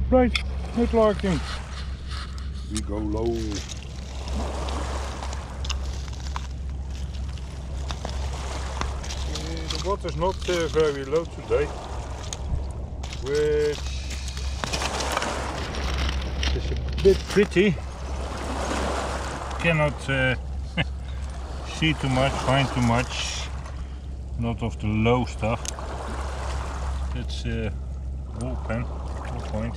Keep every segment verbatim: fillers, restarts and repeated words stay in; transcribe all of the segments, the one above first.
Right, mudlarking. We go low. Uh, the water's not uh, very low today, which is a bit pity. Cannot uh, see too much, find too much. Not of the low stuff. That's uh, ball pen, ball point.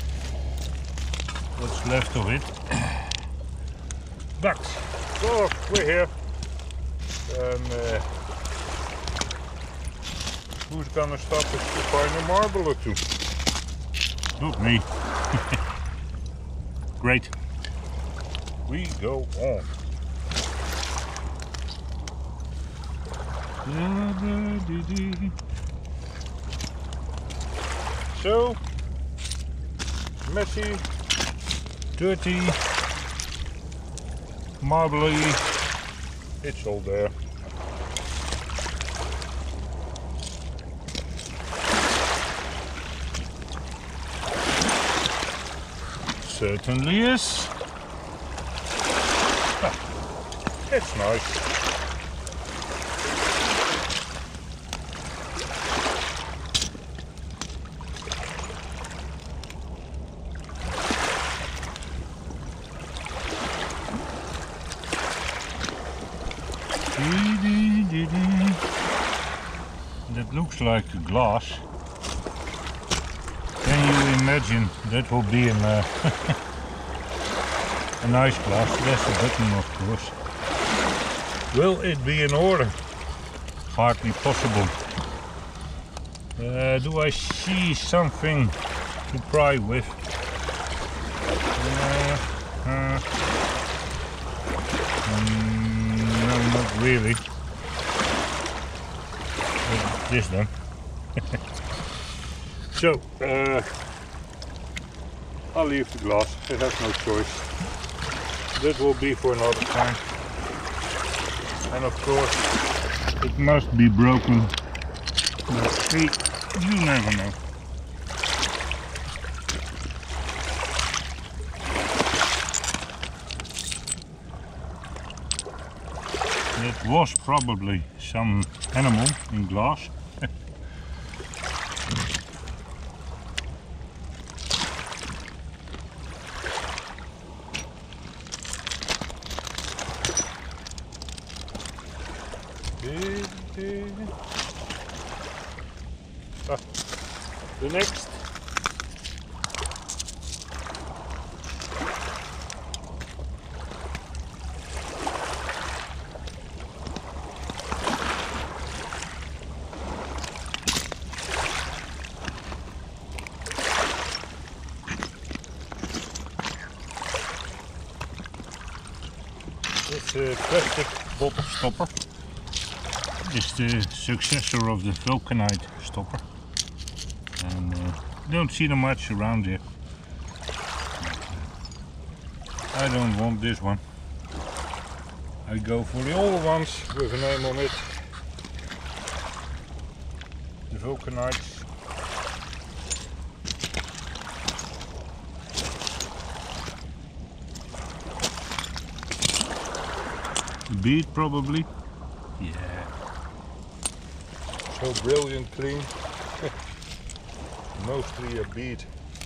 What's left of it. But well, we're here, and uh, who's gonna stop us to find a marble or two? Not me. Great. We go on. So messy, dirty, marbly, it's all there. Certainly is. Ah, it's nice. That looks like glass. Can you imagine that will be an, uh, a nice glass? That's a button, of course. Will it be in order? Hardly possible. Uh, do I see something to pry with? Uh, uh, mm, no, not really. This then. So, uh, I'll leave the glass. It has no choice. That will be for another time. And of course, it must be broken. But hey, you never know. It was probably some animal in glass. Ah, the next. It's a plastic bottle stopper. It's the successor of the vulcanite stopper. And uh, don't see them much around here. I don't want this one. I go for the old ones with a name on it. The vulcanites. A bead probably. Yeah. So brilliant clean. Mostly a bead.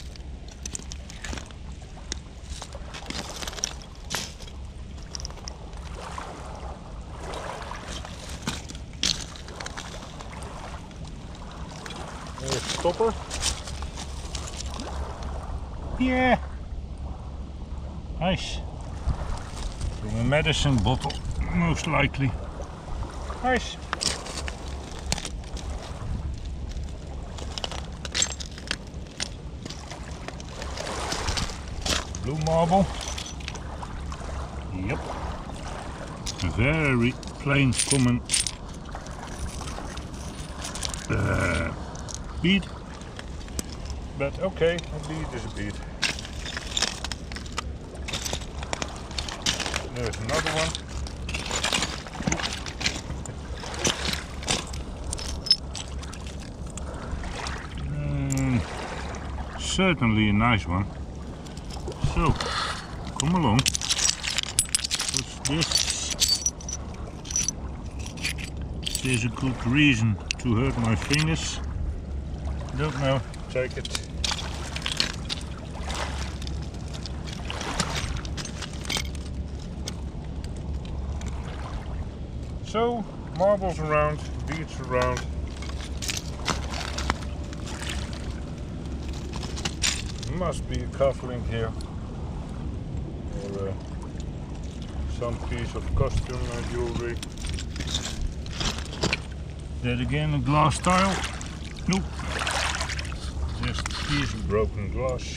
There's a stopper. Yeah. Nice. From a medicine bottle, most likely. Nice. Blue marble. Yep. A very plain, common uh, bead. But okay, a bead is a bead. There's another one. certainly a nice one. So, come along. What's this? There's a good reason to hurt my fingers. Don't know. Take it. So, marbles around, beads around. Must be a cufflink here, or uh, some piece of costume uh, jewelry. That again a glass tile? Nope, just a piece of broken glass.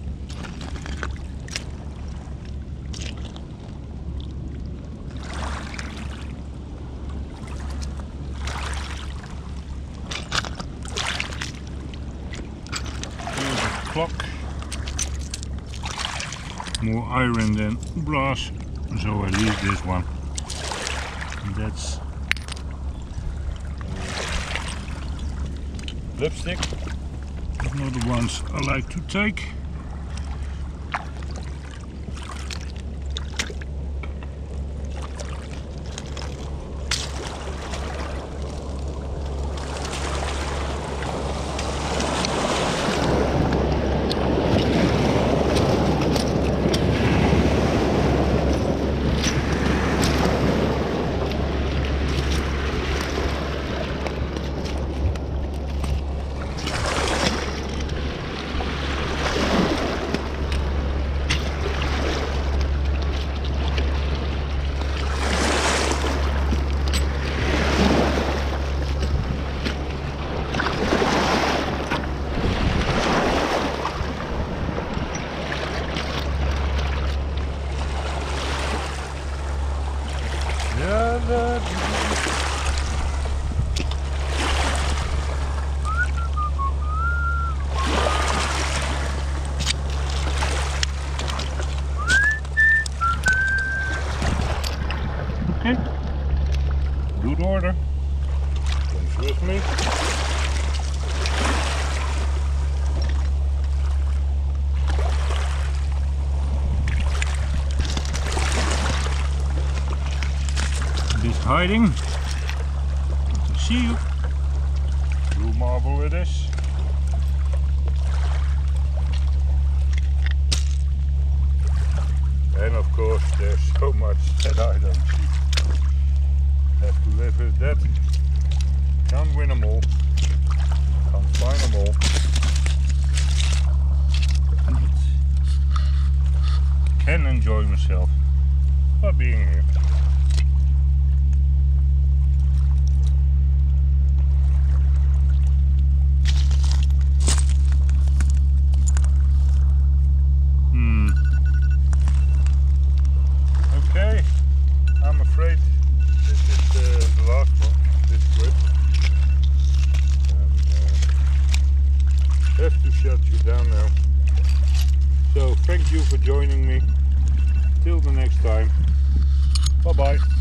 Here's a clock. More iron than brass, so I leave this one. And that's uh, lipstick. Not the ones I like to take. Okay, good order, comes with me. This hiding, see you, blue marble it is. And of course there's so much that I don't see. Have to live with that. Can't win them all. Can't find them all. Can enjoy myself by being here. Hmm. Okay. I'm afraid this is uh, the last one, this trip. And uh, have to shut you down now. So thank you for joining me. Till the next time. Bye bye.